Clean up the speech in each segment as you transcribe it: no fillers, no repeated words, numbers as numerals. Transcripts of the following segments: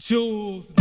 Jules.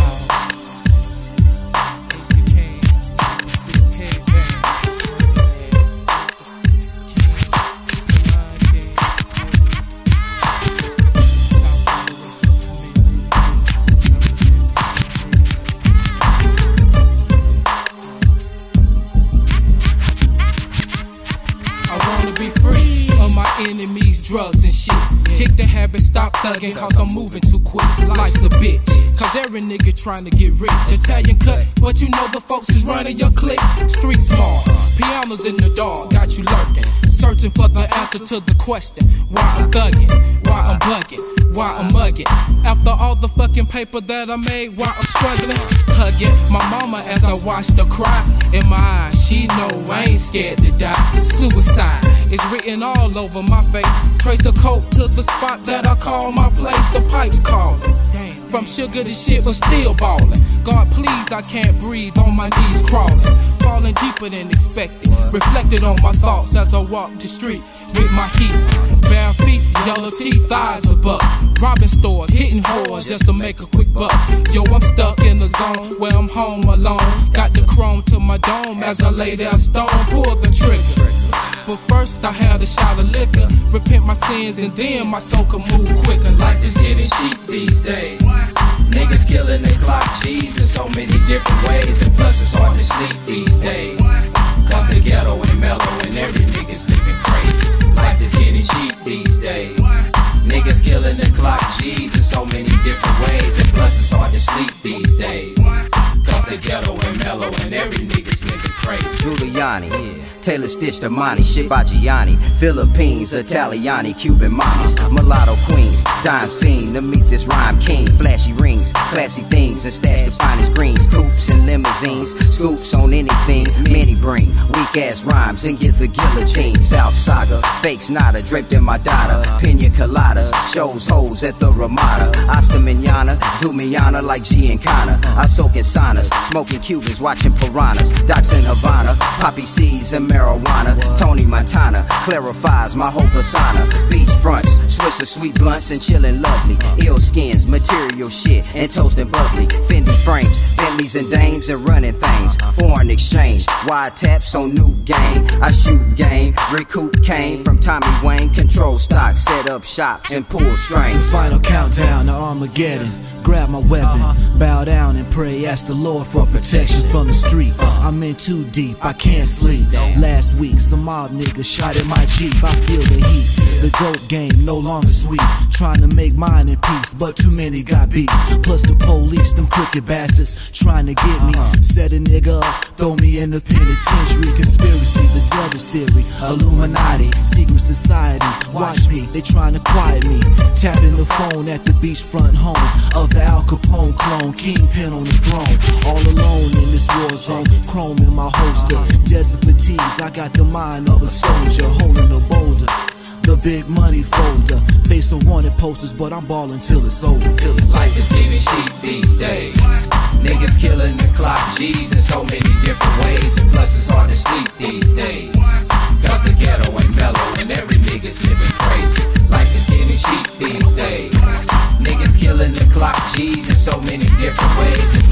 Enemies, drugs and shit. Kick the habit, stop thugging, cause I'm moving too quick. Life's a bitch, cause every nigga trying to get rich. Italian cut, but you know the folks is running your clique. Street smart, pianos in the dark, got you lurking. Searching for the answer to the question. Why I'm thugging, why I'm bugging, why I'm mugging. After all the fucking paper that I made, why I'm struggling. Hugging my mama as I watched her cry. In my eyes, she know I ain't scared to die. Suicide is written all over my face. Trace the coke to the spot that I call my place. The pipes calling. From sugar to shit, but still ballin'. God please, I can't breathe, on my knees crawling. Falling deeper than expected. Reflected on my thoughts as I walk the street with my heat. Bare feet, yellow teeth, eyes above. Robbing stores, hitting whores just to make a quick buck. Yo, I'm stuck in the zone where I'm home alone. Got the chrome to my dome as I lay there stone. Pull the trigger. But first I had a shot of liquor. Repent my sins and then my soul can move quicker. Life is getting cheap these days. Niggas killing the clock, G's in so many different ways. And plus it's hard to sleep these days, cause the ghetto ain't mellow and every nigga's living crazy. Life is getting cheap these days. Niggas killing the clock, G's in so many different ways. And plus it's hard to sleep these days, cause the ghetto ain't mellow and every nigga's living crazy. Giuliani, Taylor Stitch, Damani, shit by Gianni, Philippines, Italiani, Cuban mamas, mulatto queens, dimes fiend to meet this rhyme king. Flashy rings, classy things, and stash the finest greens. Coupes and limousines, scoops on anything. Many bring weak ass rhymes and get the guillotine. South Saga, fakes nada, draped in my data. Pina coladas, shows hoes at the Ramada. Hasta mañana, do miana like G and Connor. I soak in saunas, smoking Cubans, watching piranhas. Docks in Havana, poppy seeds and marijuana. Tony Montana clarifies my whole persona. Beach fronts, Swiss of sweet blunts and chillin' lovely. Ill skins, material shit and toast and bubbly. Fendi frames, Bentleys and dames and running things. Foreign exchange, wide taps on new game. I shoot game, recoup cane from Tommy Wayne. Control stock, set up shops and pull strings. The final countdown to Armageddon. Grab my weapon, bow down and pray, ask the Lord for protection from the street. I'm in too deep, I can't sleep. Last week, some mob niggas shot at my Jeep. I feel the heat, the dope game no longer sweet. Trying to make mine in peace, but too many got beat. Plus the police, them crooked bastards, trying to get me. Set a nigga up, throw me in the penitentiary. Conspiracy, the devil's theory, Illuminati, secret society. Watch me, they trying to quiet me. Tapping the phone at the beachfront home of the Al Capone clone, kingpin on the throne. All alone in this war zone, chrome in my holster. Desert fatigues, I got the mind of a soldier holding a boulder. The big money folder, face on wanted posters, but I'm ballin' till it's over. Life is getting cheap these days. Niggas killing the clock, G's in so many different ways. And plus it's hard to sleep these days, cause the ghetto ain't mellow and every nigga's living crazy. Life is getting cheap these days. Niggas killing the clock, G's in so many different ways. And